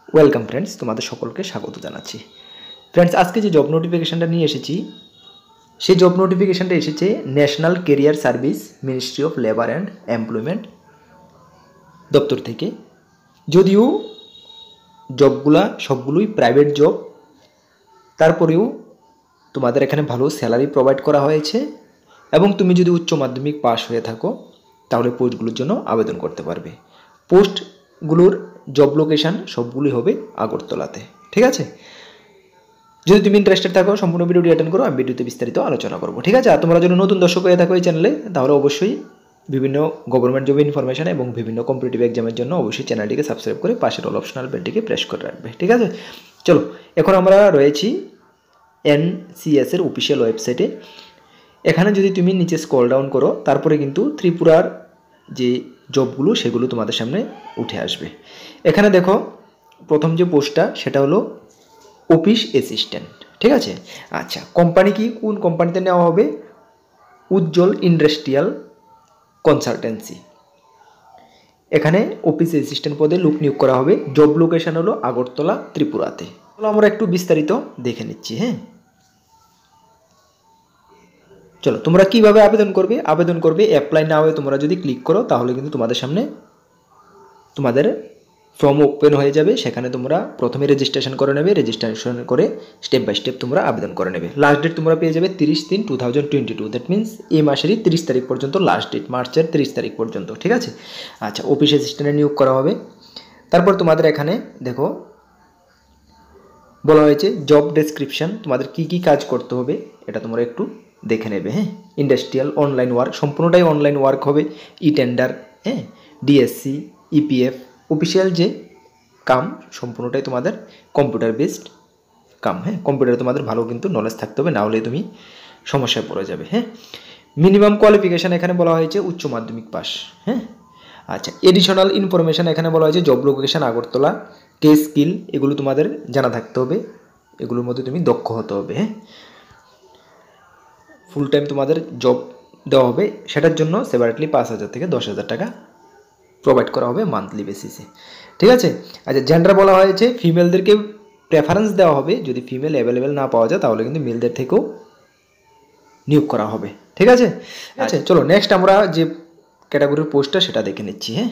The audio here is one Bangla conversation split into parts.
ওয়েলকাম ফ্রেন্ডস, তোমাদের সকলকে স্বাগত জানাচ্ছি। ফ্রেন্ডস, আজকে যে জব নোটিফিকেশানটা নিয়ে এসেছি সেই জব নোটিফিকেশানটা এসেছে national career service ministry of labour and employment দপ্তর থেকে। যদিও জবগুলা সবগুলোই প্রাইভেট জব, তারপরেও তোমাদের এখানে ভালো স্যালারি প্রোভাইড করা হয়েছে এবং তুমি যদি উচ্চ মাধ্যমিক পাস হয়ে থাকো তাহলে পোস্টগুলোর জন্য আবেদন করতে পারবে। পোস্টগুলোর জব লোকেশান সবগুলোই হবে আগরতলাতে। ঠিক আছে, যদি তুমি ইন্টারেস্টেড থাকো সম্পূর্ণ ভিডিওটি অ্যাটেন্ড করো, আমি ভিডিওতে বিস্তারিত আলোচনা করবো। ঠিক আছে, আর তোমরা যদি নতুন দর্শক হয়ে থাকো এই চ্যানেলে তাহলে অবশ্যই বিভিন্ন গভর্নমেন্ট জব ইনফরমেশন এবং বিভিন্ন কম্পিটিটিভ এক্সামের জন্য অবশ্যই চ্যানেলটিকে সাবস্ক্রাইব করে পাশের অল অপশনাল বেলটিকে প্রেস করে রাখবে। ঠিক আছে, চলো এখন আমরা রয়েছি NCS এর অফিসিয়াল ওয়েবসাইটে। এখানে যদি তুমি নিচে স্ক্রল ডাউন করো তারপরে কিন্তু ত্রিপুরার যে জবগুলো সেগুলো তোমাদের সামনে উঠে আসবে। এখানে দেখো প্রথম যে পোস্টটা সেটা হলো অফিস অ্যাসিস্ট্যান্ট। ঠিক আছে, আচ্ছা কোম্পানি কি, কোন কোম্পানিতে নেওয়া হবে? Ujjwal industrial consultancy. এখানে অফিস অ্যাসিস্ট্যান্ট পদে লোক নিয়োগ করা হবে। জব লোকেশন হলো আগরতলা, ত্রিপুরাতে। চলো আমরা একটু বিস্তারিত দেখে নিচ্ছি। হ্যাঁ, চলো তোমরা কিভাবে আবেদন করবে অ্যাপ্লাই নাও এ তোমরা যদি ক্লিক করো তাহলে কিন্তু তোমাদের সামনে তোমাদের ফর্ম ওপেন হয়ে যাবে। সেখানে তোমরা প্রথমে রেজিস্ট্রেশন করে নেবে, রেজিস্ট্রেশন করে স্টেপ বাই স্টেপ তোমরা আবেদন করে নেবে। লাস্ট ডেট তোমরা পেয়ে যাবে 30/3/2022, দ্যাট মিনস এই মাসেরই 30 তারিখ পর্যন্ত লাস্ট ডেট, মার্চের 30 তারিখ পর্যন্ত। ঠিক আছে, আচ্ছা অফিস অ্যাসিস্ট্যান্টে নিয়োগ করা হবে। তারপর তোমাদের এখানে দেখো বলা হয়েছে জব ডেসক্রিপশন, তোমাদের কি কি কাজ করতে হবে এটা তোমরা একটু দেখে নেবে। হ্যাঁ, ইন্ডাস্ট্রিয়াল অনলাইন ওয়ার্ক, সম্পূর্ণটাই অনলাইন ওয়ার্ক হবে। ই টেন্ডার, হ্যাঁ, ডিএসসি, ইপিএফ অফিসিয়াল যে কাম সম্পূর্ণটাই তোমাদের কম্পিউটার বেসড কাম। হ্যাঁ, কম্পিউটারে তোমাদের ভালো কিন্তু নলেজ থাকতে হবে, না হলে তুমি সমস্যায় পড়ে যাবে। হ্যাঁ, মিনিমাম কোয়ালিফিকেশান এখানে বলা হয়েছে উচ্চ মাধ্যমিক পাস। হ্যাঁ, আচ্ছা এডিশনাল ইনফরমেশান এখানে বলা হয়েছে job location Agartala, key skill এগুলো তোমাদের জানা থাকতে হবে, এগুলোর মধ্যে তুমি দক্ষ হতে হবে। হ্যাঁ, ফুল টাইম তোমাদের জব দেওয়া হবে, সেটার জন্য সেপারেটলি 5,000 থেকে 10,000 টাকা প্রোভাইড করা হবে মান্থলি বেসিসে। ঠিক আছে, আচ্ছা জেন্ডার বলা হয়েছে ফিমেলদেরকে প্রেফারেন্স দেওয়া হবে, যদি ফিমেল অ্যাভেলেবেল না পাওয়া যায় তাহলে কিন্তু মেলদের থেকেও নিয়োগ করা হবে। ঠিক আছে, আচ্ছা চলো নেক্সট আমরা যে ক্যাটাগরির পোস্টটা সেটা দেখে নিচ্ছি। হ্যাঁ,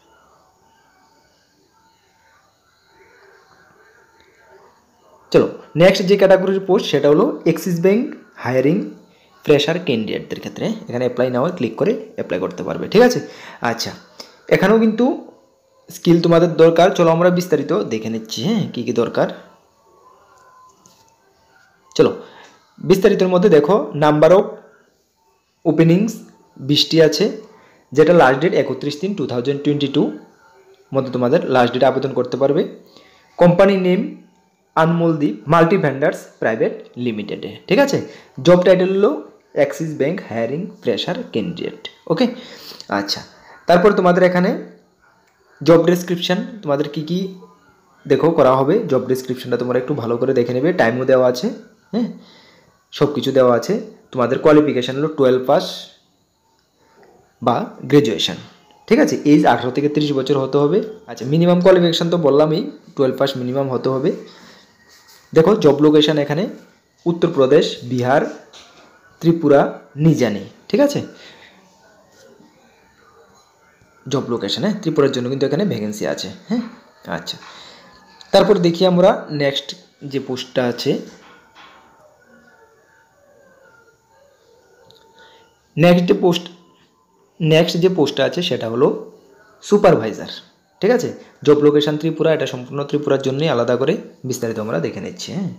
চলো নেক্সট যে ক্যাটাগরির পোস্ট সেটা হলো এক্সিস ব্যাংক হায়ারিং ফ্রেশার ক্যান্ডিডেটদের ক্ষেত্রে। এখানে অ্যাপ্লাই নাও ক্লিক করে অ্যাপ্লাই করতে পারবে। ঠিক আছে, আচ্ছা এখানেও কিন্তু স্কিল তোমাদের দরকার। চলো আমরা বিস্তারিত দেখে নিচ্ছি। হ্যাঁ, কী কী দরকার চলো বিস্তারিতের মধ্যে দেখো নাম্বার অফ ওপেনিংস 20টি আছে, যেটা লাস্ট ডেট 31/3/2022 মধ্যে তোমাদের লাস্ট ডেট আবেদন করতে পারবে। Company name Anmoldeep multi vendors private লিমিটেডে। ঠিক আছে, জব টাইটেল হলো Axis Bank hiring fresher candidate. Okay, আচ্ছা তারপর তোমাদের এখানে জব ডেসক্রিপশান তোমাদের কি কি দেখো করা হবে। জব ডেসক্রিপশানটা তোমরা একটু ভালো করে দেখে নেবে, টাইমও দেওয়া আছে। হ্যাঁ, সব কিছু দেওয়া আছে। তোমাদের কোয়ালিফিকেশান হলো 12 পাস বা গ্র্যাজুয়েশান। ঠিক আছে, এজ 18 থেকে 30 বছর হতে হবে। আচ্ছা মিনিমাম কোয়ালিফিকেশান তো বললামই, 12 পাস মিনিমাম হতে হবে। দেখো জব লোকেশান এখানে উত্তরপ্রদেশ, বিহার, ত্রিপুরা, নিজানি। ঠিক আছে, জব লোকেশানে ত্রিপুরার জন্য কিন্তু এখানে ভ্যাকেন্সি আছে। হ্যাঁ, আচ্ছা তারপর দেখি আমরা নেক্সট যে পোস্টটা আছে। নেক্সট যে পোস্টটা আছে সেটা হলো সুপারভাইজার। ঠিক আছে, জব লোকেশান ত্রিপুরা, এটা সম্পূর্ণ ত্রিপুরার জন্যই আলাদা করে বিস্তারিত আমরা দেখে নিচ্ছি। হ্যাঁ,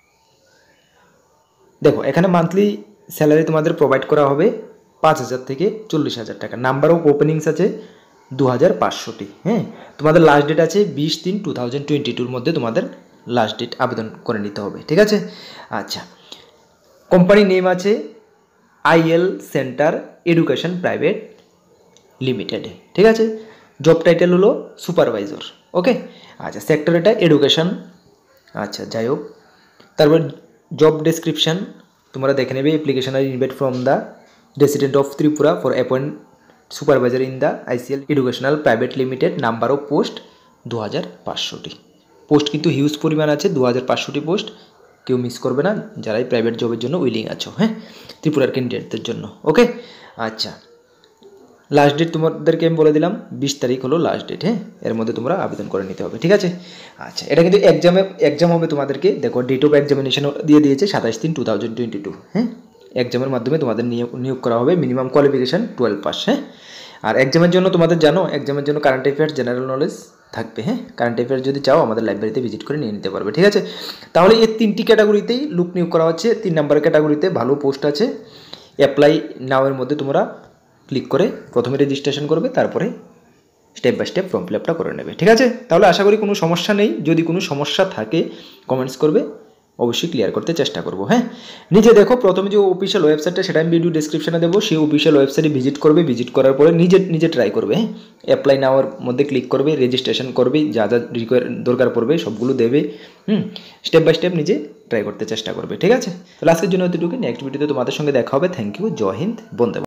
দেখো এখানে মান্থলি স্যালারি তোমাদের প্রোভাইড করা হবে 5,000 থেকে 40,000 টাকা। নাম্বার অফ ওপেনিংস আছে 2,500টি। হ্যাঁ, তোমাদের লাস্ট ডেট আছে 20/3/2022 মধ্যে তোমাদের লাস্ট ডেট আবেদন করে নিতে হবে। ঠিক আছে, আচ্ছা কোম্পানি নেম আছে IL সেন্টার এডুকেশন প্রাইভেট লিমিটেডে। ঠিক আছে, জব টাইটেল হলো সুপারভাইজার। ওকে, আচ্ছা সেক্টর এটা এডুকেশন। আচ্ছা যাই হোক, তারপর জব ডেসক্রিপশান তোমরা দেখে নেবে। Application are invite from the resident of Tripura for appoint supervisor in the ICL educational private limited, number of post 2,500টি। পোস্ট কিন্তু হিউজ পরিমাণ আছে, 2500টি পোস্ট, কেউ মিস করবে না যারাই প্রাইভেট জবের জন্য উইলিং আছো। হ্যাঁ, ত্রিপুরার ক্যান্ডিডেটদের জন্য। ওকে, আচ্ছা, লাস্ট ডেট তোমাদেরকে আমি বলে দিলাম 20 তারিখ হলো লাস্ট ডেট। হ্যাঁ, এর মধ্যে তোমরা আবেদন করে নিতে হবে, ঠিক আছে। আচ্ছা, এটা কিন্তু এক্সাম হবে তোমাদেরকে, দেখো ডেট অফ এক্সামিনেশন দিয়ে দিয়েছে 27/3/2022। হ্যাঁ, এক্সামের মাধ্যমে তোমাদের নিয়োগ করা হবে, মিনিমাম কোয়ালিফিকেশান 12 পাস। হ্যাঁ, আর এক্সামের জন্য তোমাদের জানো, এক্সামের জন্য কারেন্ট অ্যাফেয়ার্স, জেনারেল নলেজ থাকবে। হ্যাঁ, কারেন্ট অ্যাফেয়ার্স যদি চাও আমাদের লাইব্রেরিতে ভিজিট করে নিয়ে নিতে পারবে, ঠিক আছে। তাহলে এই 3টি ক্যাটাগরিতেই লোক নিয়োগ করা হচ্ছে। 3 নম্বর ক্যাটাগরিতে ভালো পোস্ট আছে, অ্যাপ্লাই নাওয়ের মধ্যে তোমরা ক্লিক করে প্রথমে রেজিস্ট্রেশন করবে, তারপরে step by step form fill আপটা করে নেবে, ঠিক আছে। তাহলে আশা করি কোনো সমস্যা নেই। যদি কোনো সমস্যা থাকে কমেন্টস করবে, অবশ্যই ক্লিয়ার করতে চেষ্টা করবো। হ্যাঁ, নিজে দেখো, প্রথমে যে অফিসিয়াল ওয়েবসাইটটা সেটা আমি ভিডিও ডিসক্রিপশনে দেবো, সেই অফিসিয়াল ওয়েবসাইটে ভিজিট করবে, ভিজিট করার পরে নিজে ট্রাই করবে। হ্যাঁ, অ্যাপ্লাই নাওয়ার মধ্যে ক্লিক করবে, রেজিস্ট্রেশন করবে, যা যা দরকার পড়বে সবগুলো দেবে। স্টেপ বাই স্টেপ নিজে ট্রাই করতে চেষ্টা করবে, ঠিক আছে। তাহলে আজকের জন্য এতটুকু, নেক্সট ভিডিওতে তোমাদের সঙ্গে দেখা হবে। থ্যাংক ইউ, জয় হিন্দ, বন্দে।